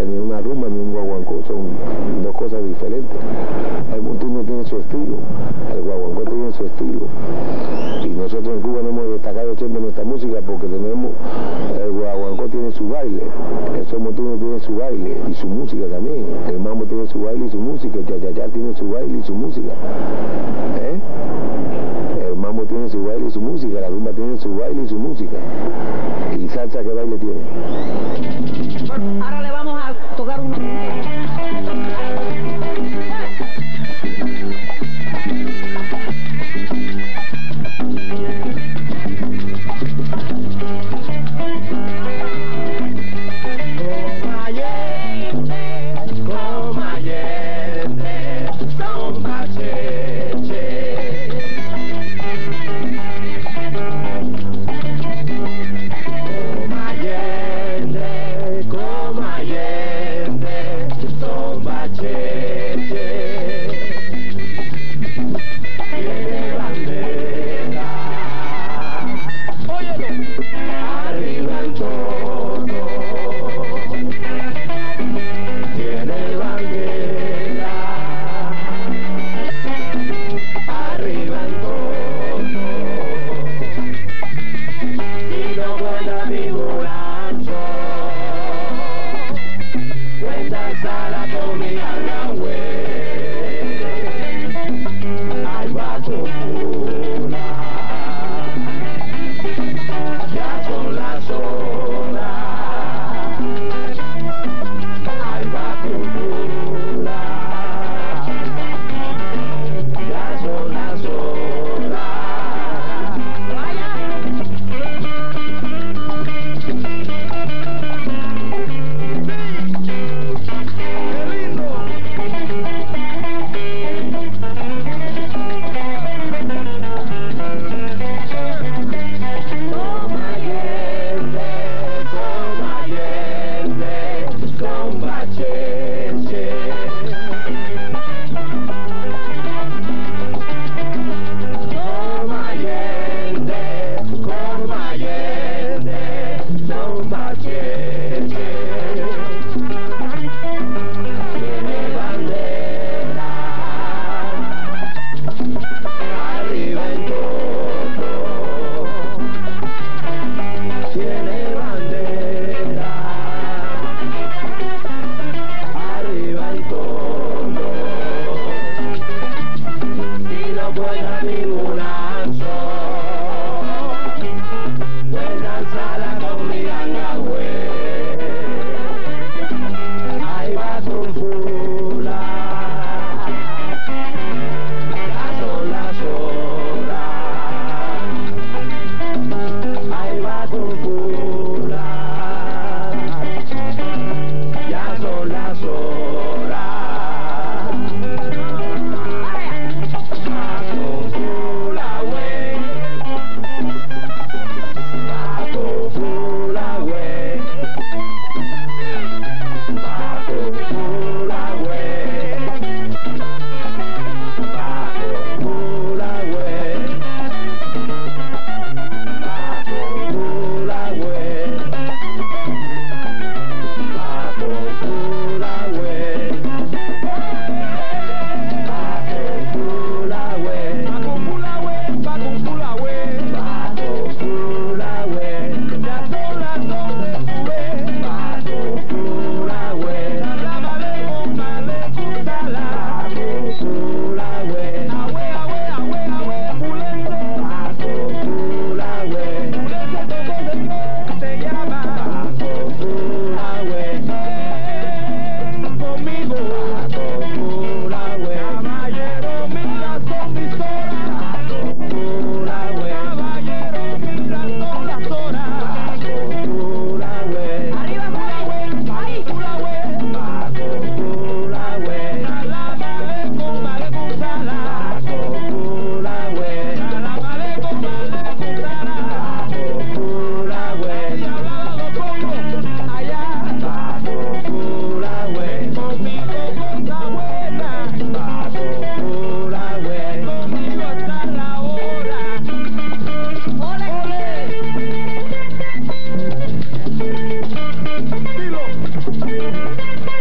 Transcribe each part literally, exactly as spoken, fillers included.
ni una rumba, ni un guaguancó, son dos cosas diferentes. El montuno tiene su estilo, el guaguancó tiene su estilo. Y nosotros en Cuba no hemos destacado siempre nuestra música porque tenemos, el guaguancó tiene su baile, el montuno tiene su baile y su música también. El mambo tiene su baile y su música, el cha-cha-cha tiene su baile y su música. ¿Eh? El mambo tiene su baile y su música, la rumba tiene su baile y su música. ¿Y salsa qué baile tiene? Bueno, ahora le vamos a tocar un...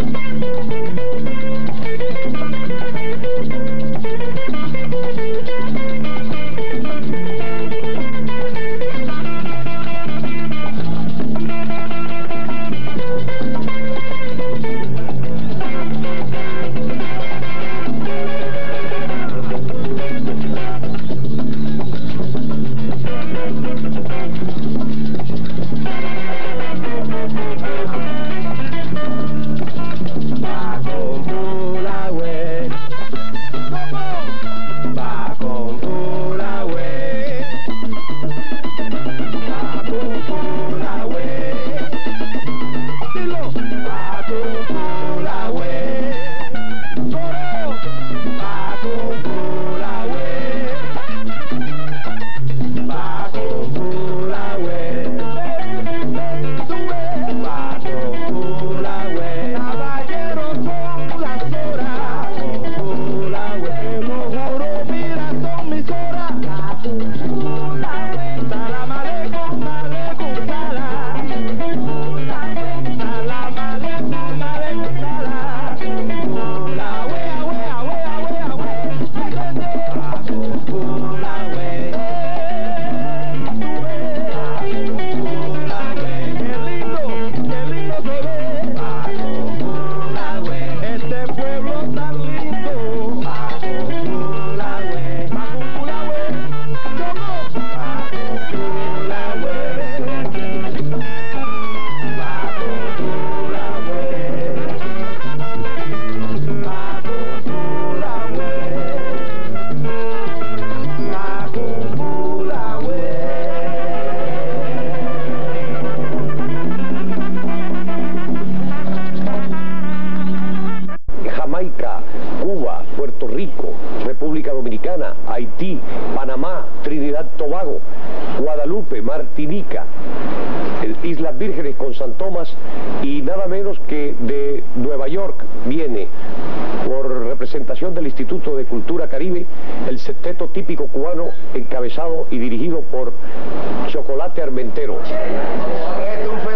Haití, Panamá, Trinidad Tobago, Guadalupe, Martinica, Islas Vírgenes con San Tomás y nada menos que de Nueva York viene por representación del Instituto de Cultura Caribe el septeto típico cubano encabezado y dirigido por Chocolate Armentero.